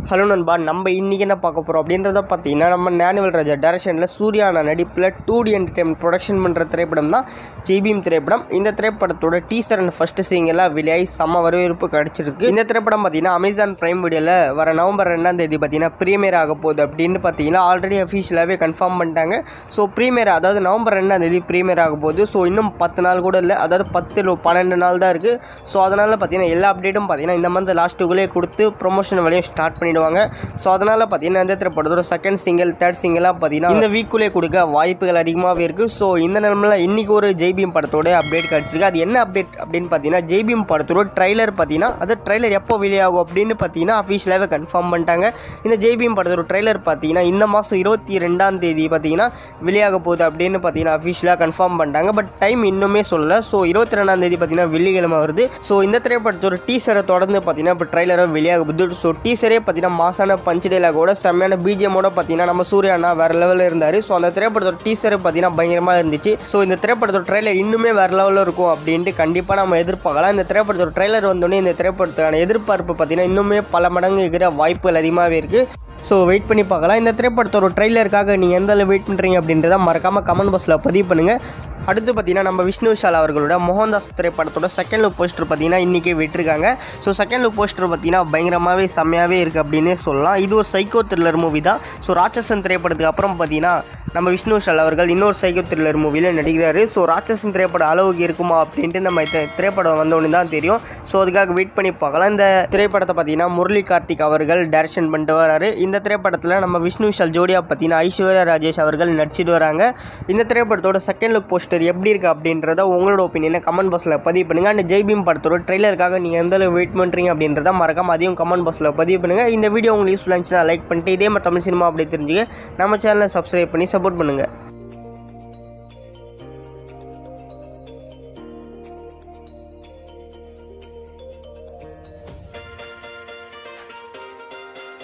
Hello நண்பா, நம்ம இன்றைக்கி என்ன பார்க்க போகிறோம் அப்படின்றத பார்த்தீங்கன்னா, நம்ம ஞானவேல் ராஜா டைரக்ஷனில் சூர்யானா நடிப்பில் 2D என்டர்டைன்மெண்ட் ப்ரொடக்ஷன் பண்ணுற திரைப்படம் தான் பீம் திரைப்படம். இந்த திரைப்படத்தோட டீசர் அண்ட் ஃபஸ்ட்டு சிங்கெல்லாம் வெளியாகி செம்ம வரவேற்பு கிடச்சிருக்கு. இந்த திரைப்படம் பார்த்தீங்கன்னா அமேசான் பிரைம் வீடியோவில் வர நவம்பர் 2ஆம் தேதி பார்த்தீங்கன்னா ப்ரீமியர் ஆக போகுது அப்படின்னு பார்த்தீங்கன்னா ஆல்ரெடி அஃபீஷியலாகவே கன்ஃபார்ம் பண்ணிட்டாங்க. ஸோ ப்ரீமியர், அதாவது நவம்பர் 2ஆம் தேதி ப்ரீமியர் ஆக போகுது. ஸோ இன்னும் 10 நாள் கூட இல்லை, அதாவது 12 நாள் தான் இருக்குது. ஸோ அதனால் பார்த்தீங்கன்னா எல்லா அப்டேட்டும் பார்த்தீங்கன்னா இந்த மந்த் லாஸ்ட்டுக்குள்ளே கொடுத்து ப்ரொமோஷன் வேலையும் ஸ்டார்ட் பண்ணிடுவாங்க. ஸோ அதனால் பார்த்தீங்கன்னா இந்த திரைப்படத்தோட செகண்ட் சிங்கிள், தேர்ட் சிங்கிளாக பார்த்தீங்கன்னா இந்த வீக்குள்ளே கொடுக்க வாய்ப்புகள் அதிகமாகவே இருக்குது. ஸோ இந்த நிலமையில் இன்றைக்கி ஒரு பீம் படத்தோட அப்டேட் கிடச்சிருக்கு. அது என்ன அப்டேட் அப்படின்னு பார்த்தீங்கன்னா, பீம் படத்தோட ட்ரைலர் பார்த்தீங்கன்னா, அது ட்ரைலர் எப்போ வெளியாகும் அப்படின்னு பார்த்தீங்கன்னா அஃபீஷியலாகவே கன்ஃபார்ம் பண்ணிட்டாங்க. இந்த பீம் படத்தோட ட்ரைலர் பார்த்தீங்கன்னா இந்த மாதம் 22ஆம் தேதி பார்த்தீங்கன்னா வெளியாக போகுது அப்படின்னு பார்த்தீங்கன்னா அஃபீஷியலாக கன்ஃபார்ம் பண்ணிட்டாங்க. பட் டைம் இன்னுமே சொல்லலை. ஸோ 22ஆம் தேதி பார்த்தீங்கன்னா வெள்ளிக்கிழமை வருது. ஸோ இந்த திரைப்படத்தோட டீசரை தொடர்ந்து பார்த்தீங்கன்னா இப்போ ட்ரைலரை வெளியாக போகுது. ஸோ டீசரே பார்த்தீங்கன்னா மாசான பஞ்ச் டைலாகோட செம்மையான பிஜிஎமோட பார்த்தீங்கன்னா நம்ம சூர்யானா வேற லெவலில் இருந்தார். ஸோ அந்த திரைப்படத்தோட டீசர் பார்த்தீங்கன்னா பயங்கரமாக இருந்துச்சு. ஸோ இந்த திரைப்படத்தோட ட்ரைலர் இன்னுமே வேற லெவலில் இருக்கும் அப்படின்ட்டு கண்டிப்பாக நம்ம எதிர்பார்க்கலாம். இந்த திரைப்படத்தோட ட்ரைலர் வந்தோடனே இந்த திரைப்படத்துக்கான எதிர்பார்ப்பு பார்த்தீங்கன்னா இன்னுமே பல மடங்கு இருக்கிற வாய்ப்புகள் அதிகமாகவே இருக்குது. ஸோ வெயிட் பண்ணி பார்க்கலாம். இந்த திரைப்படத்தோட ட்ரைலருக்காக நீங்கள் எந்த அளவு வெயிட் பண்ணுறீங்க அப்படின்றத மறக்காமல் கமெண்ட் பாக்ஸில் பதிவு பண்ணுங்கள். அடுத்து பார்த்தீங்கன்னா நம்ம விஷ்ணு விஷால் அவர்களோட மோகன்தாஸ் திரைப்படத்தோட செகண்ட் லுக் போஸ்டர் பார்த்தீங்கன்னா இன்றைக்கி விட்டுருக்காங்க. ஸோ செகண்ட் லுக் போஸ்டர் பார்த்தீங்கன்னா பயங்கரமாகவே செம்மையாகவே இருக்குது அப்படின்னே சொல்லலாம். இது ஒரு சைக்கோ த்ரில்லர் மூவி தான். ஸோ ராட்சசன் திரைப்படத்துக்கு அப்புறம் பார்த்தீங்கன்னா நம்ம விஷ்ணு விஷால் அவர்கள் இன்னொரு சைக்கோ த்ரில்லர் மூவியில் நடிக்கிறாரு. ஸோ ராட்சசன் திரைப்படம் அளவுக்கு இருக்குமா அப்படின்ட்டு நம்ம திரைப்படம் வந்தோன்னு தான் தெரியும். ஸோ அதுக்காக வெயிட் பண்ணி பார்க்கலாம். இந்த திரைப்படத்தை பார்த்தீங்கன்னா முரளி கார்த்திக் அவர்கள் டைரக்ஷன் பண்ணிட்டு வராரு. இந்த திரைப்படத்தில் நம்ம விஷ்ணு விஷால் ஜோடியாக பார்த்தீங்கன்னா ஐஸ்வர்யா ராஜேஷ் அவர்கள் நடிச்சிட்டு வராங்க. இந்த திரைப்படத்தோட செகண்ட் லுக் போஸ்டர் எப்படி இருக்குது அப்படின்றத உங்களோட ஒப்பீனியனை கமெண்ட் பாக்ஸில் பதிவு பண்ணுங்கள். அண்ட் பீம் படத்தோட ட்ரெய்லருக்காக நீங்கள் எந்த அளவு வெயிட் பண்ணுறீங்க அப்படின்றத மறக்காம அதையும் கமெண்ட் பாக்ஸில் பதிவு பண்ணுங்கள். இந்த வீடியோ உங்களுக்கு யூஸ்ஃபுல்லாக இருந்துச்சுன்னா லைக் பண்ணிட்டு இதே மாதிரி தமிழ் சினிமா அப்படி தெரிஞ்சுக்க நம்ம சேனலை சப்ஸ்கிரைப் பண்ணி சப்போர்ட் பண்ணுங்கள்.